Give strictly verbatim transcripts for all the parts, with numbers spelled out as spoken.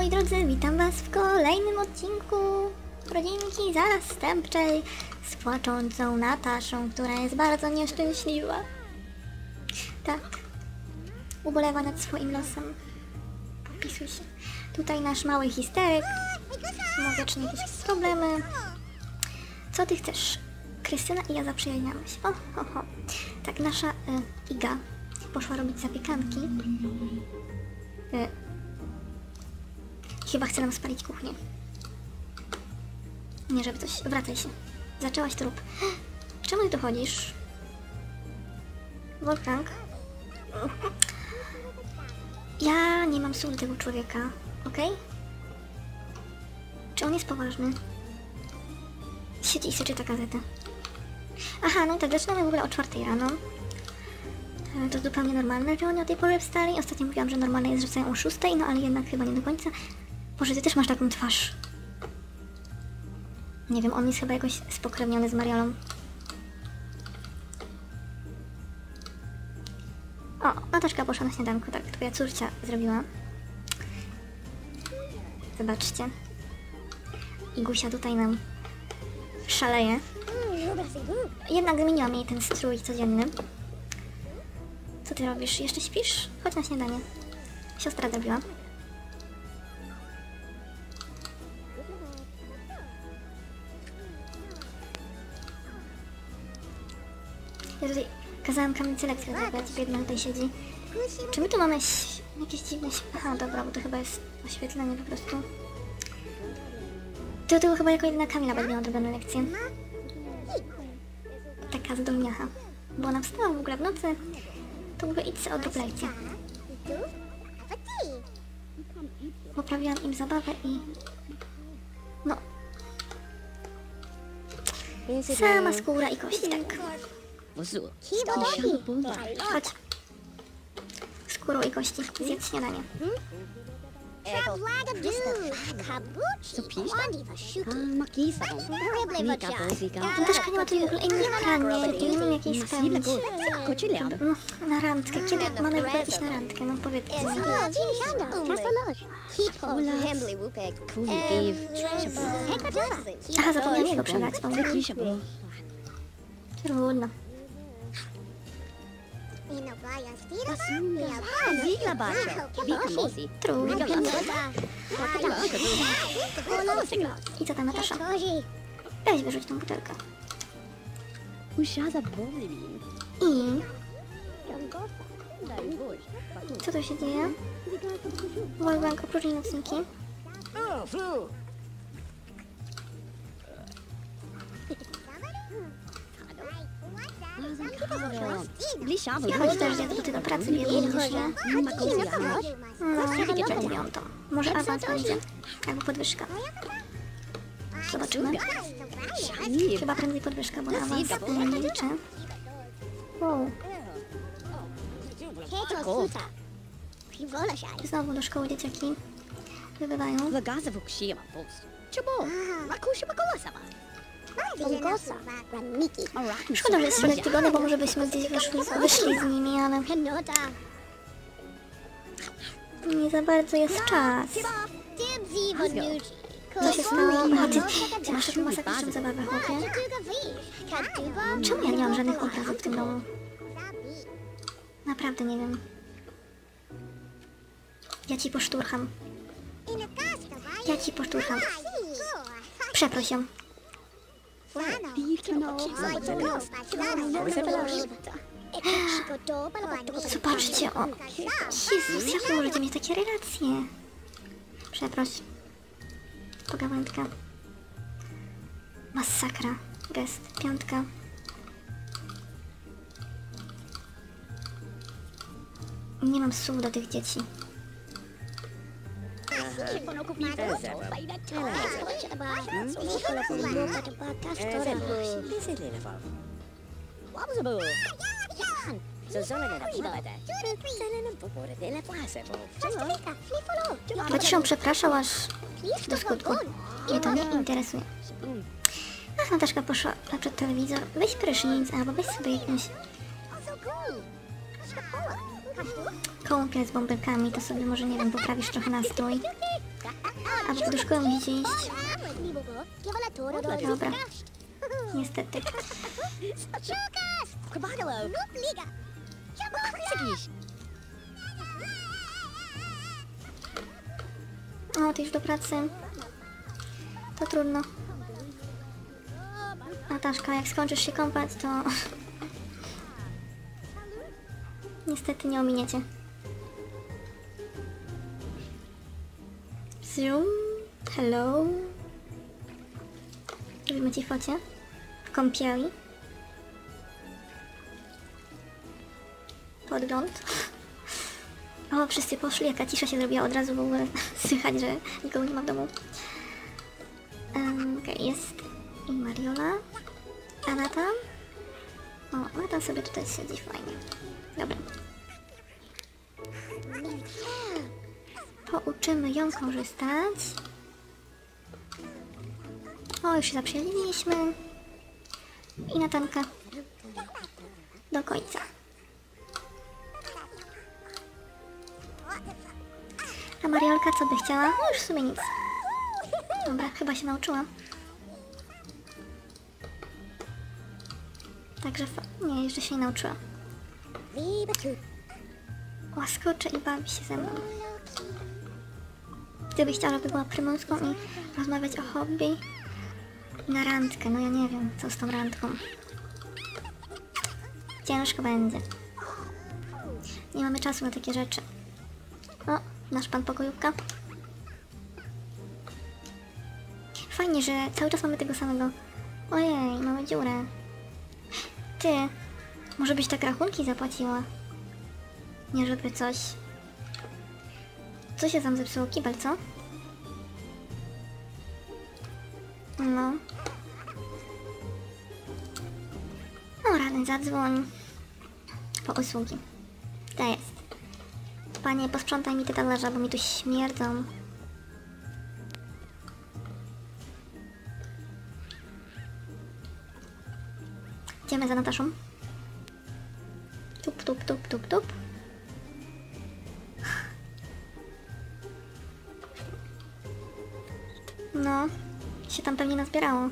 moi drodzy, witam was w kolejnym odcinku rodzinki zastępczej z płaczącą Nataszą, która jest bardzo nieszczęśliwa. Tak, ubolewa nad swoim losem. Podpisuj się. Tutaj nasz mały histeryk, ma wiecznie jakieś problemy. Co ty chcesz? Krystyna i ja zaprzyjaźniamy się. O, ho, ho. Tak, nasza y, Iga poszła robić zapiekanki. Y, Chyba chce nam spalić kuchnię. Nie, żeby coś... Wracaj się. Zaczęłaś trup. Czemu ty tu chodzisz? Wolfgang? Ja nie mam słów do tego człowieka, okej? Okay? Czy on jest poważny? Siedzi i sobie czyta gazetę. Aha, no i tak, zaczynamy w ogóle o czwartej rano. To jest zupełnie normalne, że oni o tej porze wstali. Ostatnio mówiłam, że normalne jest, że wstają o szóstej, no ale jednak chyba nie do końca. Boże, ty też masz taką twarz. Nie wiem, on jest chyba jakoś spokrewniony z Mariolą. O, Nataszka poszła na śniadanko, tak, twoja córcia zrobiła. Zobaczcie. Igusia tutaj nam szaleje. Jednak zmieniłam jej ten strój codzienny. Co ty robisz? Jeszcze śpisz? Chodź na śniadanie. Siostra zrobiła. Ja tutaj kazałam Kamilce lekcję zrobić, biedna tutaj siedzi. Czy my tu mamy jakieś dziwne... Aha, dobra, bo to chyba jest oświetlenie po prostu. To tylko chyba jako jedyna Kamila będzie miała odrobioną lekcję. Taka zdolniacha. Bo ona wstała w ogóle w nocy, to mówię, idź sobie odrób lekcję. Poprawiłam im zabawę i... No... Sama skóra i kości, tak. Chodź. Skórą i kości. Zjedz śniadanie. Nataszka nie ma tu w ogóle innych plan, nie, nie wiem jak jej spełnić. No, na randkę. Kiedy mamy w ogóle iść na randkę? No powiedzcie mi. Aha, zapomniałam jego przebrać. Trudno. Trudno. I co tam, Natasza? Weź wyrzuć tą butelkę. I... Co tu się dzieje? Wolfgang opróżni nocniki. Nie chodź też, jak ty do pracy bierzesz, nie? No, ja idę na dziewiątą. Może awans będzie. Albo podwyżka. Zobaczymy. Chyba prędzej podwyżka, bo na awans nie liczę. Wow. Znowu do szkoły dzieciaki wybywają. Szkoda, że jest środek tygodnia, bo może byśmy gdzieś wyszli, wyszli z nimi, ale... Nie za bardzo jest czas. Co się stało? Aha, ty, ty masz taką masakryczną zabawę, chłopie. Czemu ja nie mam żadnych obrazów w tym domu? Naprawdę nie wiem. Ja ci poszturcham. Ja ci poszturcham. Przeproś ją. Zobaczcie, o... Jezus, jak wy możecie mieć takie relacje? Przeproś. Pogawędka. Masakra. Gest. Piątka. Nie mam słów do tych dzieci. Chociaż ją przepraszał aż do skutku. Mnie to nie interesuje. A Nataszka poszła przed telewizor. Weź prysznic albo weź sobie jakąś... kąpiel z bąbelkami, to sobie może, nie wiem, poprawisz trochę nastrój. A wy do szkoły musicie iść. Dobra. Niestety. O, ty już do pracy. To trudno. Nataszka, jak skończysz się kąpać, to... niestety nie ominiecie. Zoom. Hello. Robimy ci focie. W kąpieli. Podgląd. O, wszyscy poszli, jaka cisza się zrobiła od razu, w ogóle słychać, że nikogo nie ma w domu. Um, Okej, okay, jest i Mariola. A Natan? O, Natan sobie tutaj siedzi fajnie. Dobra. Pouczymy ją korzystać. O, już się zaprzyjaźniliśmy. I Natanka do końca. A Mariolka co by chciała? No już w sumie nic. Dobra, chyba się nauczyła. Także nie, jeszcze się nie nauczyła. Łaskocze i bawi się ze mną. Gdybyś chciała, żeby była prymuską i rozmawiać o hobby na randkę, no ja nie wiem, co z tą randką. Ciężko będzie. Nie mamy czasu na takie rzeczy. O, nasz pan pokojówka. Fajnie, że cały czas mamy tego samego. Ojej, mamy dziurę. Ty, może byś tak rachunki zapłaciła? Nie, żeby coś... Co się tam zepsuło? Kibel, co? No. No rany, zadzwoń. Po usługi. To jest. Panie, posprzątaj mi te talerze, bo mi tu śmierdzą. Idziemy za Nataszą. Tup, tup, tup, tup, tup. No, się tam pewnie nazbierało.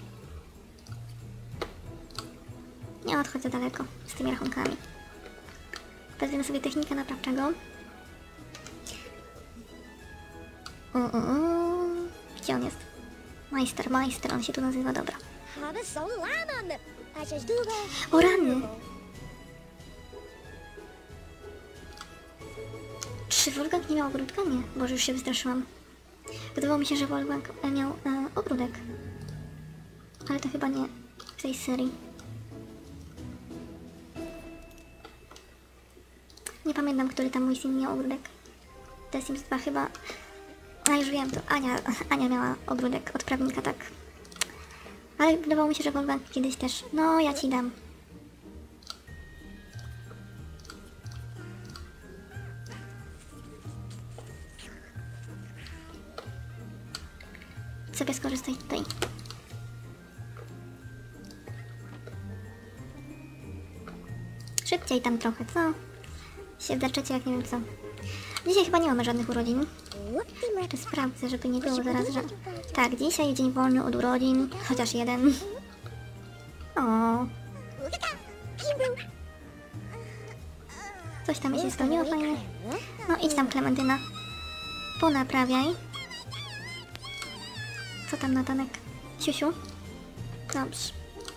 Nie odchodzę daleko z tymi rachunkami. Wezmę sobie technikę naprawczego. U, u, u. Gdzie on jest? Majster, majster, on się tu nazywa, dobra. O rany! Czy Wolfgang nie miał ogródka? Nie, Boże, już się wystraszyłam. Wydawało mi się, że Wolfgang miał e, ogródek. Ale to chyba nie w tej serii. Nie pamiętam, który tam mój syn miał ogródek. The Sims dwa chyba... A już wiem, to Ania, Ania miała ogródek od prawnika, tak. Ale wydawało mi się, że Wolfgang kiedyś też... No, ja ci dam. Sobie skorzystaj tutaj. Szybciej tam trochę, co? Się wdeczecie jak nie wiem co. Dzisiaj chyba nie mamy żadnych urodzin. Jeszcze sprawdzę, żeby nie było zaraz, że... Tak, dzisiaj dzień wolny od urodzin. Chociaż jeden. O. Coś tam mi się spełniło fajnie. No idź tam, Klementyna. Ponaprawiaj. Co tam, Natanek? Siusiu? Dobrze.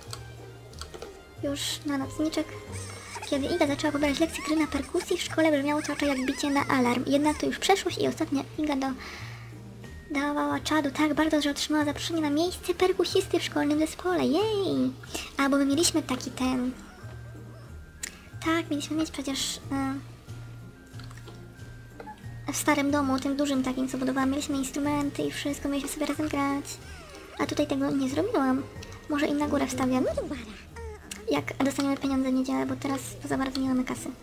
Już na nocniczek. Kiedy Iga zaczęła pobierać lekcje gry na perkusji, w szkole brzmiało to raczej jak bicie na alarm. Jednak to już przeszłość i ostatnio Iga do... dawała czadu tak bardzo, że otrzymała zaproszenie na miejsce perkusisty w szkolnym zespole. Jej! Albo my mieliśmy taki ten... Tak, mieliśmy mieć przecież... Yy... w starym domu, tym dużym takim, co budowałam, mieliśmy instrumenty i wszystko, mieliśmy sobie razem grać. A tutaj tego nie zrobiłam. Może im na górę wstawiam. Jak dostaniemy pieniądze w niedzielę, bo teraz za bardzo nie mamy kasy.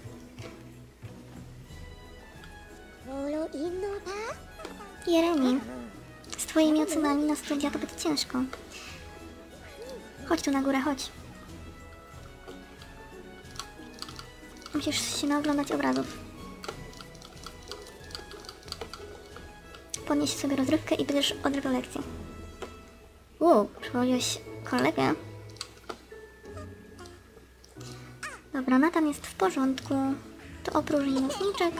Jeremi, z twoimi ocenami na studia to będzie ciężko. Chodź tu na górę, chodź. Musisz się naoglądać obrazów. Podnieś sobie rozrywkę i będziesz odrywał lekcję. Wow, przywołałeś kolegę. Dobra, Nathan jest w porządku. To opróżni nocniczek.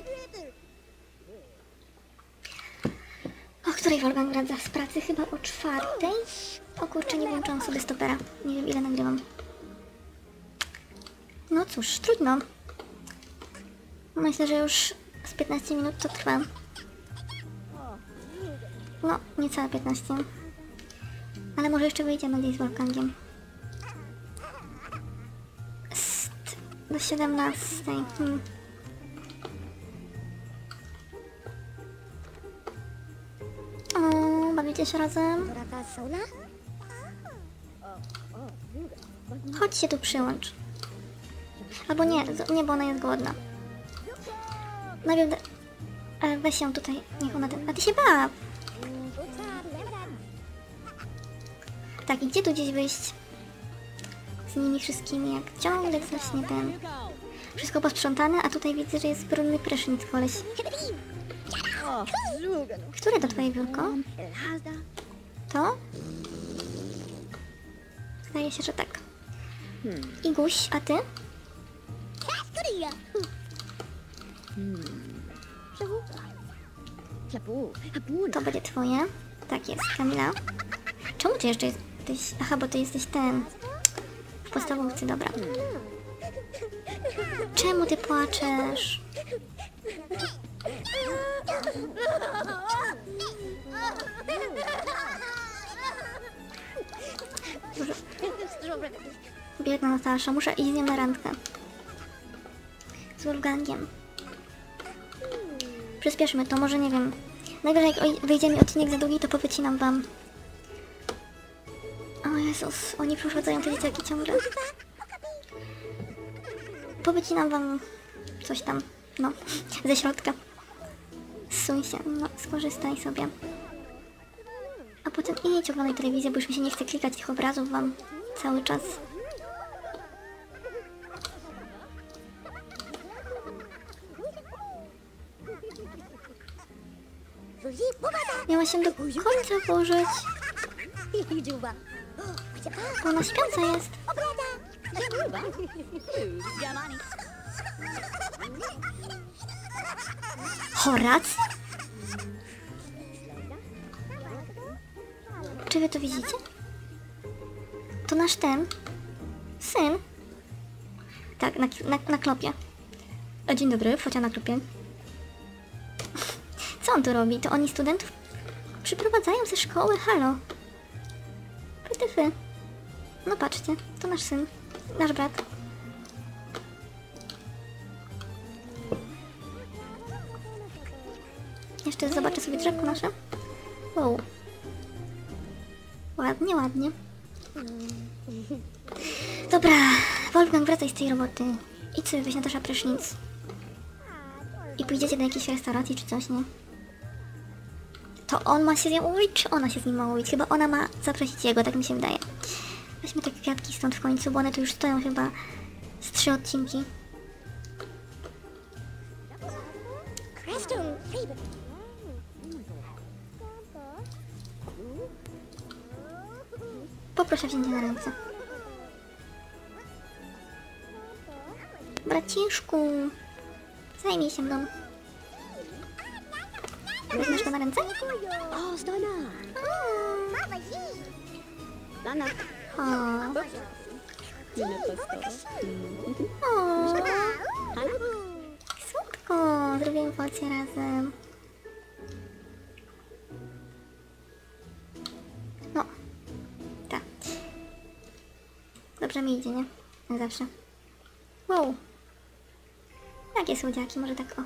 O której Wolfgang wraca z pracy? Chyba o czwartej? O kurczę, nie włączyłam sobie stopera. Nie wiem ile nagrywam. No cóż, trudno. Myślę, że już z piętnaście minut to trwa. No, niecałe piętnaście. Ale może jeszcze wyjdziemy gdzieś z Wolfgangiem. St do siedemnastej. Hmm. O, bawicie się razem? Chodź się tu przyłącz. Albo nie, nie, bo ona jest głodna. Najpierw... E, weź ją tutaj, niech ona... A ty się baw! Tak, i gdzie tu gdzieś wyjść? Z nimi wszystkimi, jak ciągle coś nie ten... Wszystko posprzątane, a tutaj widzę, że jest brudny prysznic, koleś. Które to twoje biurko? To? Zdaje się, że tak. Iguś, a ty? To będzie twoje. Tak jest, Kamila. Czemu ty jeszcze jesteś? Aha, bo ty jesteś ten... W podstawówce, dobra. Czemu ty płaczesz? Biedna Natasza, muszę iść z nią na randkę. Z Wolfgangiem. Przyspieszmy to, może nie wiem. Najwyżej jak wyjdzie mi odcinek za długi, to powycinam wam. O Jezus, oni przeszkadzają te dzieciaki ciągle. Powycinam wam coś tam, no, ze środka. Zsuń się, no, skorzystaj sobie. A potem idź oglądaj telewizję, bo już mi się nie chce klikać tych obrazów wam cały czas. Miała się do końca położyć. Ona śpiąca jest. Horac? Czy wy to widzicie? To nasz ten syn. Tak, na, na, na klopie. A dzień dobry, focia na klopie. Co on tu robi? To oni studentów przyprowadzają ze szkoły? Halo. Pytyfy. No patrzcie, to nasz syn. Nasz brat. Jeszcze zobaczę sobie drzewko nasze. Wow. Ładnie, ładnie. Dobra, Wolfgang, wracaj z tej roboty. Idź sobie weź Natasza prysznic. I pójdziecie do jakiejś restauracji czy coś, nie? To on ma się z nią umówić, czy ona się z nim ma umówić? Chyba ona ma zaprosić jego, tak mi się wydaje. Weźmy te kwiatki stąd w końcu, bo one tu już stoją chyba z trzy odcinki. Poproszę wzięcie na ręce. Braciszku, zajmij się mną. Weźmiesz go na ręce? O, Stona! Lana! O. O. Słodko, zrobimy fotkę razem. No. Tak. Dobrze mi idzie, nie? Jak zawsze. Wow. Jakie słodziaki, może tak o.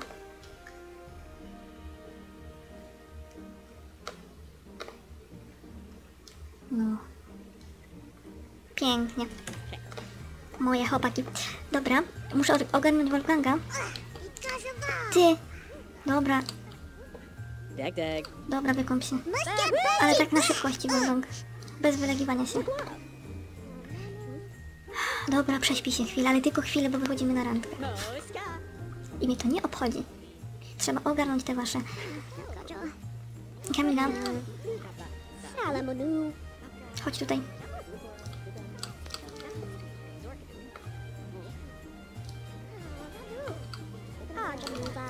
No. Pięknie. Moje chłopaki. Dobra, muszę ogarnąć Wolfganga. Ty. Dobra. Tak, tak. Dobra, wykąp się. Ale tak na szybkości, Wolfgang. Bez wylegiwania się. Dobra, prześpij się chwilę, ale tylko chwilę, bo wychodzimy na randkę. No, ska. I mnie to nie obchodzi. Trzeba ogarnąć te wasze... Kamila, Salamonu. chodź tutaj. Ah, Jamuba.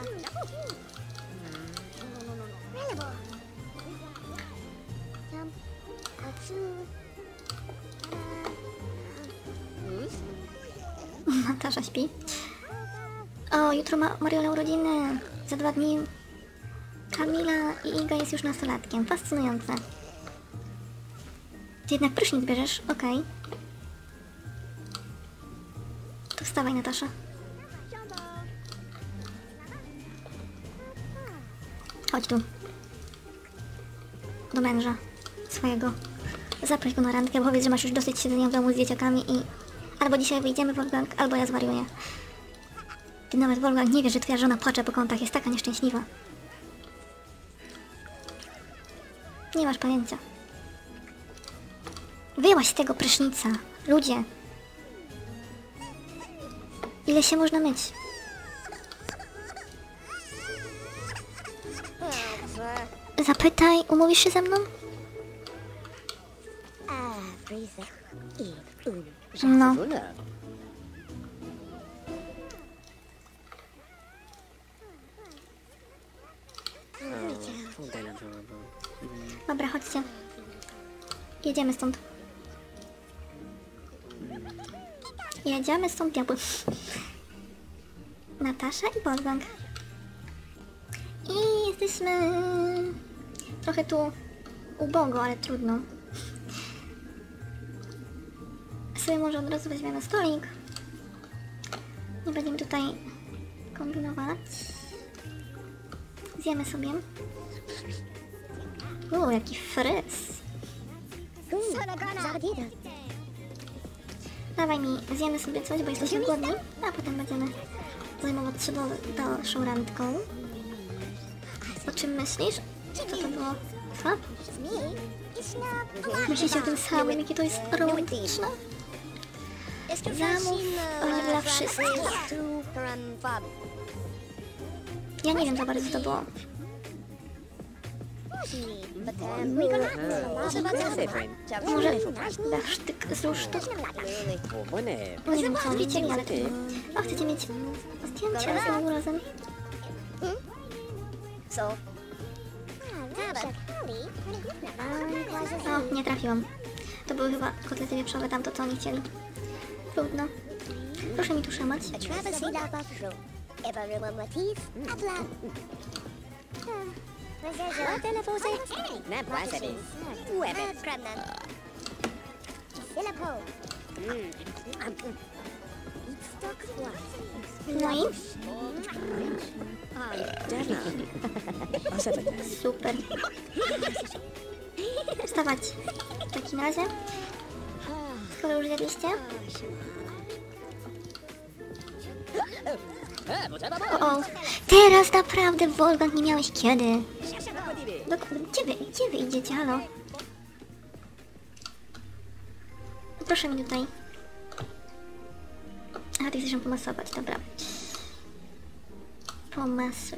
Relevant. Jump. Atsu. Natasza śpi. O, jutro ma Mariola urodziny. Za dwa dni. Kamila i Iga jest już nastolatkiem. Fascynujące. Ty jednak prysznic bierzesz? Okej. To wstawaj, Natasza. Chodź tu. Do męża swojego. Zaproś go na randkę, bo powiedz, że masz już dosyć siedzenia w domu z dzieciakami i... Albo dzisiaj wyjdziemy, Wolfgang, albo ja zwariuję. Ty nawet, Wolfgang, nie wiesz, że twoja żona płacze po kątach, jest taka nieszczęśliwa. Nie masz pojęcia. Wyłaź z tego prysznica. Ludzie. Ile się można myć? Zapytaj, umówisz się ze mną? Ah, Freezer. I un. No. Dobra, chodźcie. Jedziemy stąd. Jedziemy stąd, diabły. Natasza i Wolfgang. I jesteśmy... Trochę tu ubogo, ale trudno. Sobie może od razu weźmiemy stolik. Nie będziemy tutaj kombinować. Zjemy sobie. Uuu, jaki fryz. Dawaj mi, zjemy sobie coś, bo jesteśmy głodni, a potem będziemy zajmować się dalszą randką. O czym myślisz? Co to było? Co? Myślicie o tym samym, jakie to jest romantyczne? Zamów, ale dla wszystkich. Ja nie wiem za bardzo, co to było. Może dasztyk z rusztu? Nie wiem, co chcecie, ale to... O, chcecie mieć zdjęcia z nią razem? O, nie trafiłam. To były chyba kotlety wieprzowe, tamto co oni chcieli. Trudno. Proszę mi tu szamać. No i? Super. Wstawać. W takim razie. Skoro już zjadliście. O, o. Teraz naprawdę, Wolfgang, nie miałeś kiedy. Do, gdzie wy, gdzie wy idziecie, halo? Proszę mi tutaj. A, ty chcesz ją pomasować, dobra. Pomasuj.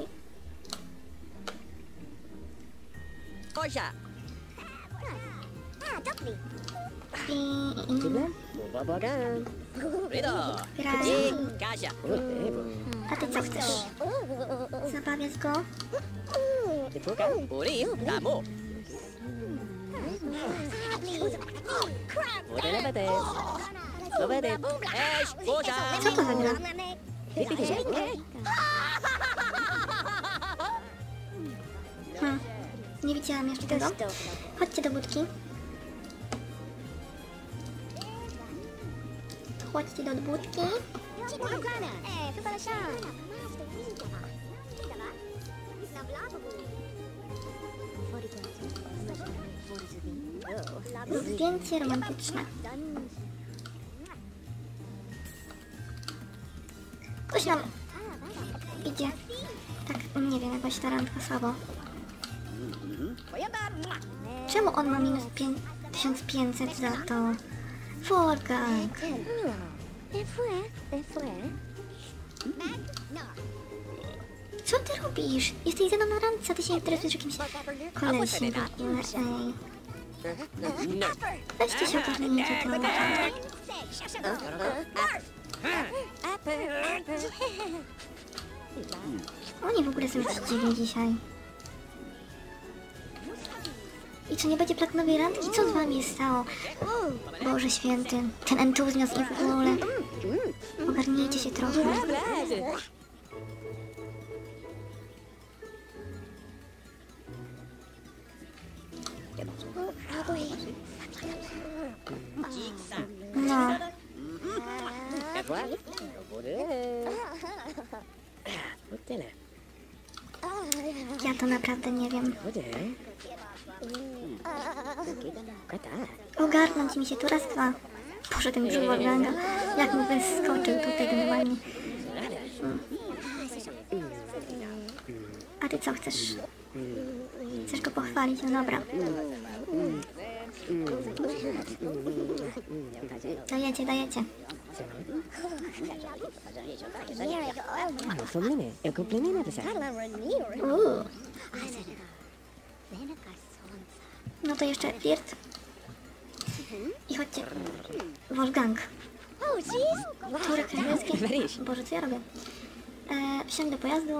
I... i... Raz. A ty co chcesz? Zabawiać go? Co to za gra? Hmm. Nie widziałam jeszcze tego. Chodźcie do budki. Chodźcie do budki. Zdjęcie romantyczne. Coś nam idzie. Tak, nie wiem, jakoś ta randka słabo. Czemu on ma minus tysiąc pięćset za to? Wolfgang. Efue, efue. Mag, no. Co ty robisz? Jesteś ze mną na randce, ty się interesujesz jakimś kolesiem w ogóle, ej. Weźcie się ogarnijcie trochę. Oni w ogóle są jakiś dziwni dzisiaj. I co, nie będzie platynowej randki? Co z wami się stało? Boże święty, ten entuzjazm i w ogóle. Ogarnijcie się trochę. No, ja to naprawdę nie wiem. Ogarnąć mi się tu raz, dwa. Boże, ten brzuch Wolfganga. Jak mu wyskoczył tutaj normalnie. Mm. A ty co chcesz? Chcesz go pochwalić? No dobra. Dajecie, dajecie. Uuu. No to jeszcze flirt. I chodźcie. Wolfgang. Turek królewski. Boże, co ja robię? E, wsiądź do pojazdu.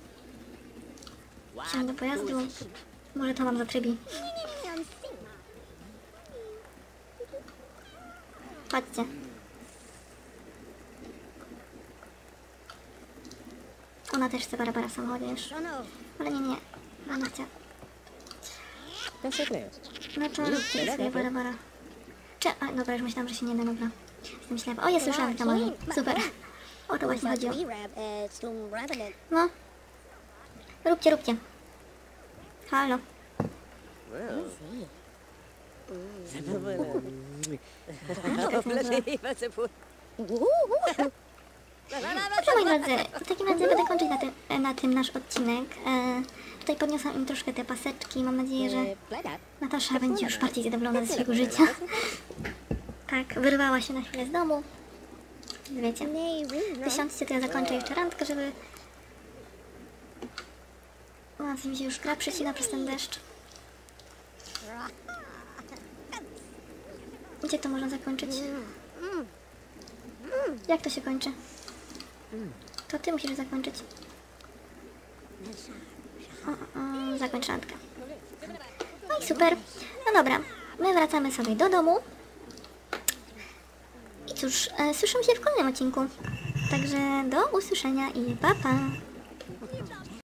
Wsiądź do pojazdu. Może to wam zatrybi. Chodźcie. Ona też chce Barbara w samochodzie już. Ale nie, nie. Ona chce. No to róbcie sobie Barbara. Cze... A, dobra, już myślałam, że się nie da, dobra. Jestem ślepa. O, jest już randka mojej. Super. O to właśnie chodziło. No. Róbcie, róbcie. Halo. Dobrze, moi drodzy, w takim razie będę kończyć na tym, na tym nasz odcinek. E, tutaj podniosłam im troszkę te paseczki. Mam nadzieję, że Natasza będzie już bardziej zadowolona ze swojego życia. Tak, wyrwała się na chwilę z domu. Wiecie, tysiączcie, to ja zakończę jeszcze randkę, żeby... O, co mi się już gra przycina przez ten deszcz. Gdzie to można zakończyć? Jak to się kończy? To ty musisz zakończyć. O, o, zakończ randkę. No i super. No dobra, my wracamy sobie do domu. I cóż, e, słyszymy się w kolejnym odcinku. Także do usłyszenia i pa pa!